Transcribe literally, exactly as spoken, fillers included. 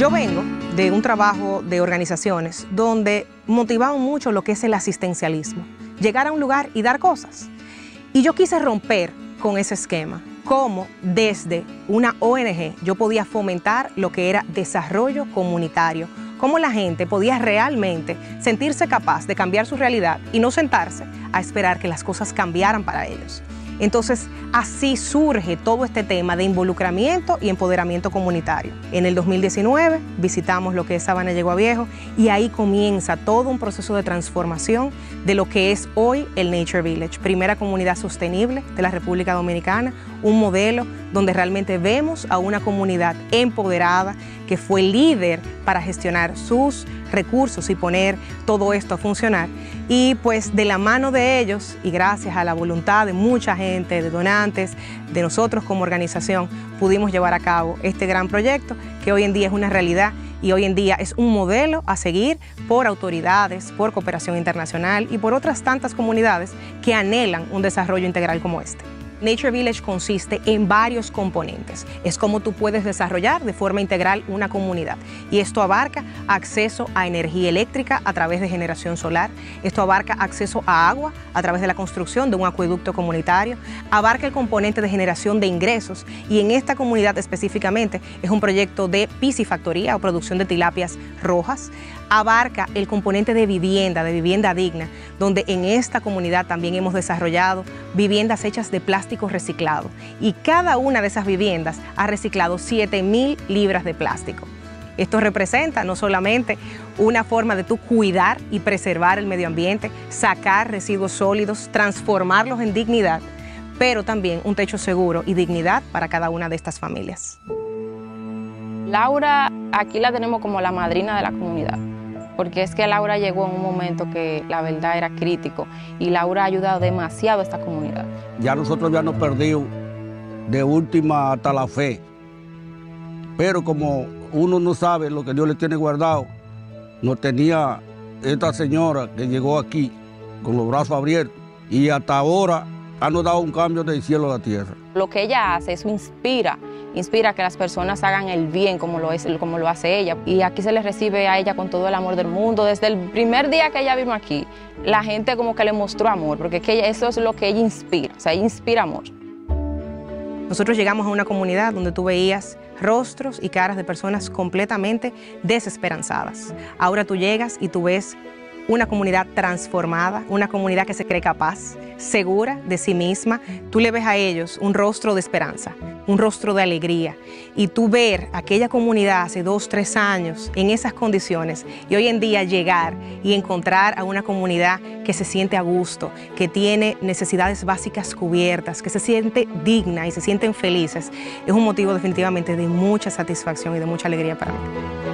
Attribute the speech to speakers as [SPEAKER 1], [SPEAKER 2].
[SPEAKER 1] Yo vengo de un trabajo de organizaciones donde motivaban mucho lo que es el asistencialismo, llegar a un lugar y dar cosas. Y yo quise romper con ese esquema, cómo desde una O N G yo podía fomentar lo que era desarrollo comunitario, cómo la gente podía realmente sentirse capaz de cambiar su realidad y no sentarse a esperar que las cosas cambiaran para ellos. Entonces, así surge todo este tema de involucramiento y empoderamiento comunitario. En el dos mil diecinueve visitamos lo que es Sabana Yegua Viejo y ahí comienza todo un proceso de transformación de lo que es hoy el Nature Village, primera comunidad sostenible de la República Dominicana, un modelo donde realmente vemos a una comunidad empoderada que fue líder para gestionar sus recursos y poner todo esto a funcionar. Y pues de la mano de ellos y gracias a la voluntad de mucha gente, de donantes, de nosotros como organización, pudimos llevar a cabo este gran proyecto que hoy en día es una realidad y hoy en día es un modelo a seguir por autoridades, por cooperación internacional y por otras tantas comunidades que anhelan un desarrollo integral como este. Nature Village consiste en varios componentes. Es como tú puedes desarrollar de forma integral una comunidad. Y esto abarca acceso a energía eléctrica a través de generación solar. Esto abarca acceso a agua a través de la construcción de un acueducto comunitario. Abarca el componente de generación de ingresos. Y en esta comunidad específicamente es un proyecto de piscifactoría o producción de tilapias rojas. Abarca el componente de vivienda, de vivienda digna, donde en esta comunidad también hemos desarrollado viviendas hechas de plástico reciclado y cada una de esas viviendas ha reciclado siete mil libras de plástico. Esto representa no solamente una forma de tú cuidar y preservar el medio ambiente, sacar residuos sólidos, transformarlos en dignidad, pero también un techo seguro y dignidad para cada una de estas familias.
[SPEAKER 2] Laura, aquí la tenemos como la madrina de la comunidad, porque es que Laura llegó en un momento que la verdad era crítico y Laura ha ayudado demasiado a esta comunidad.
[SPEAKER 3] Ya nosotros habíamos perdido de última hasta la fe, pero como uno no sabe lo que Dios le tiene guardado, nos tenía esta señora que llegó aquí con los brazos abiertos y hasta ahora ha nos dado un cambio del cielo a la tierra.
[SPEAKER 2] Lo que ella hace, eso inspira, inspira a que las personas hagan el bien como lo, es, como lo hace ella. Y aquí se le recibe a ella con todo el amor del mundo. Desde el primer día que ella vino aquí, la gente como que le mostró amor, porque que ella, eso es lo que ella inspira, o sea, ella inspira amor.
[SPEAKER 1] Nosotros llegamos a una comunidad donde tú veías rostros y caras de personas completamente desesperanzadas. Ahora tú llegas y tú ves una comunidad transformada, una comunidad que se cree capaz, segura de sí misma. Tú le ves a ellos un rostro de esperanza, un rostro de alegría. Y tú ver aquella comunidad hace dos, tres años en esas condiciones y hoy en día llegar y encontrar a una comunidad que se siente a gusto, que tiene necesidades básicas cubiertas, que se siente digna y se sienten felices, es un motivo definitivamente de mucha satisfacción y de mucha alegría para mí.